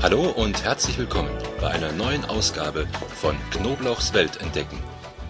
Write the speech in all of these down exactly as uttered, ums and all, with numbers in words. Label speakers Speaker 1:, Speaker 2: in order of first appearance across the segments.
Speaker 1: Hallo und herzlich willkommen bei einer neuen Ausgabe von Knoblauchs Welt entdecken.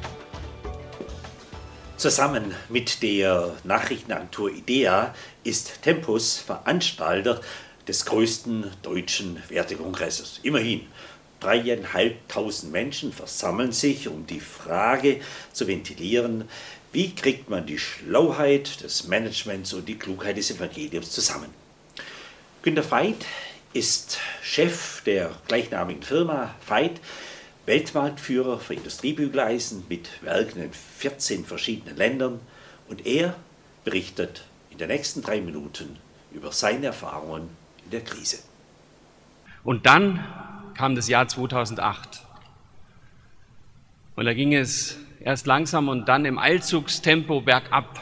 Speaker 2: Zusammen mit der Nachrichtenagentur IDEA ist Tempus Veranstalter des größten deutschen Wertekongresses. Immerhin dreieinhalbtausend Menschen versammeln sich, um die Frage zu ventilieren, wie kriegt man die Schlauheit des Managements und die Klugheit des Evangeliums zusammen. Günter Veit ist Chef der gleichnamigen Firma Veit, Weltmarktführer für Industriebügeleisen mit Werken in vierzehn verschiedenen Ländern, und er berichtet in den nächsten drei Minuten über seine Erfahrungen in der Krise.
Speaker 3: Und dann kam das Jahr zweitausendacht und da ging es erst langsam und dann im Eilzugstempo bergab.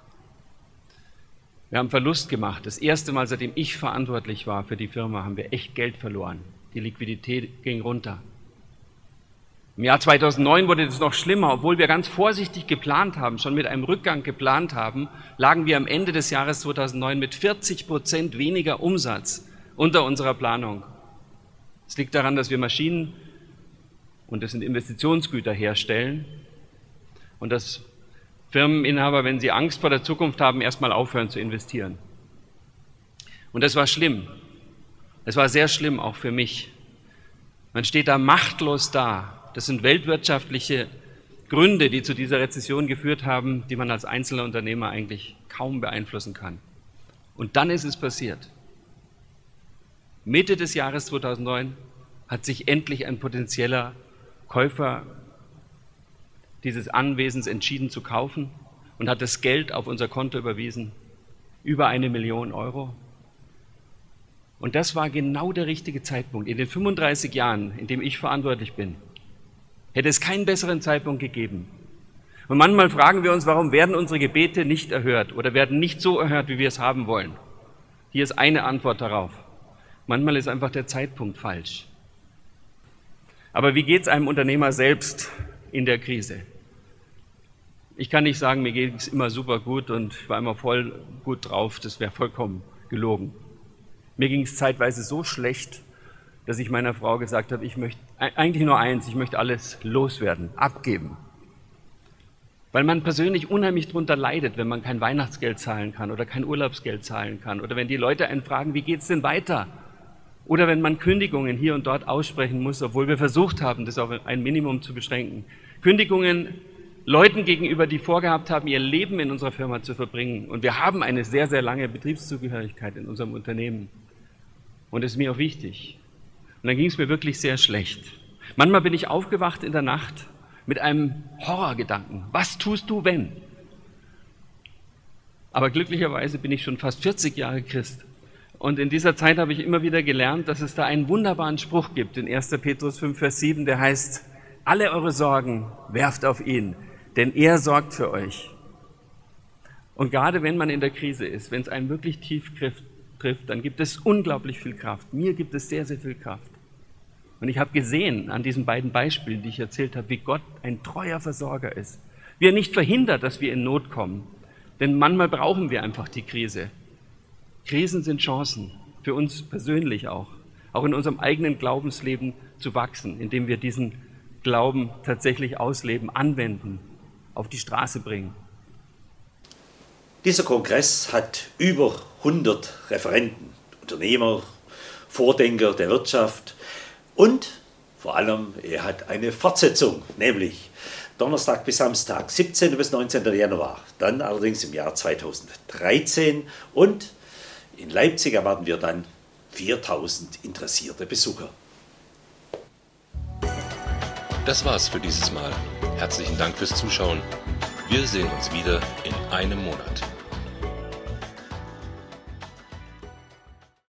Speaker 3: Wir haben Verlust gemacht. Das erste Mal, seitdem ich verantwortlich war für die Firma, haben wir echt Geld verloren. Die Liquidität ging runter. Im Jahr zweitausendneun wurde es noch schlimmer. Obwohl wir ganz vorsichtig geplant haben, schon mit einem Rückgang geplant haben, lagen wir am Ende des Jahres zweitausendneun mit vierzig Prozent weniger Umsatz unter unserer Planung. Es liegt daran, dass wir Maschinen, und das sind Investitionsgüter, herstellen und dass Firmeninhaber, wenn sie Angst vor der Zukunft haben, erstmal aufhören zu investieren. Und das war schlimm. Es war sehr schlimm, auch für mich. Man steht da machtlos da. Das sind weltwirtschaftliche Gründe, die zu dieser Rezession geführt haben, die man als einzelner Unternehmer eigentlich kaum beeinflussen kann. Und dann ist es passiert. Mitte des Jahres zweitausendneun hat sich endlich ein potenzieller Käufer dieses Anwesens entschieden zu kaufen und hat das Geld auf unser Konto überwiesen, über eine Million Euro. Und das war genau der richtige Zeitpunkt. In den fünfunddreißig Jahren, in dem ich verantwortlich bin, hätte es keinen besseren Zeitpunkt gegeben. Und manchmal fragen wir uns, warum werden unsere Gebete nicht erhört oder werden nicht so erhört, wie wir es haben wollen. Hier ist eine Antwort darauf. Manchmal ist einfach der Zeitpunkt falsch. Aber wie geht es einem Unternehmer selbst in der Krise? Ich kann nicht sagen, mir geht es immer super gut und ich war immer voll gut drauf, das wäre vollkommen gelogen. Mir ging es zeitweise so schlecht, dass ich meiner Frau gesagt habe, ich möchte eigentlich nur eins, ich möchte alles loswerden, abgeben. Weil man persönlich unheimlich drunter leidet, wenn man kein Weihnachtsgeld zahlen kann oder kein Urlaubsgeld zahlen kann oder wenn die Leute einen fragen, wie geht's denn weiter? Oder wenn man Kündigungen hier und dort aussprechen muss, obwohl wir versucht haben, das auf ein Minimum zu beschränken. Kündigungen Leuten gegenüber, die vorgehabt haben, ihr Leben in unserer Firma zu verbringen. Und wir haben eine sehr, sehr lange Betriebszugehörigkeit in unserem Unternehmen. Und das ist mir auch wichtig. Und dann ging es mir wirklich sehr schlecht. Manchmal bin ich aufgewacht in der Nacht mit einem Horrorgedanken. Was tust du, wenn? Aber glücklicherweise bin ich schon fast vierzig Jahre Christ. Und in dieser Zeit habe ich immer wieder gelernt, dass es da einen wunderbaren Spruch gibt in erster Petrus fünf, Vers sieben, der heißt, alle eure Sorgen werft auf ihn, denn er sorgt für euch. Und gerade wenn man in der Krise ist, wenn es einen wirklich tief trifft, dann gibt es unglaublich viel Kraft. Mir gibt es sehr, sehr viel Kraft. Und ich habe gesehen an diesen beiden Beispielen, die ich erzählt habe, wie Gott ein treuer Versorger ist. Wie er nicht verhindert, dass wir in Not kommen. Denn manchmal brauchen wir einfach die Krise. Krisen sind Chancen, für uns persönlich auch. Auch in unserem eigenen Glaubensleben zu wachsen, indem wir diesen Glauben tatsächlich ausleben, anwenden, auf die Straße bringen.
Speaker 2: Dieser Kongress hat über hundert Referenten, Unternehmer, Vordenker der Wirtschaft und vor allem, er hat eine Fortsetzung, nämlich Donnerstag bis Samstag, siebzehnten bis neunzehnten Januar, dann allerdings im Jahr zweitausenddreizehn, und in Leipzig erwarten wir dann viertausend interessierte Besucher.
Speaker 1: Das war's für dieses Mal. Herzlichen Dank fürs Zuschauen. Wir sehen uns wieder in einem Monat.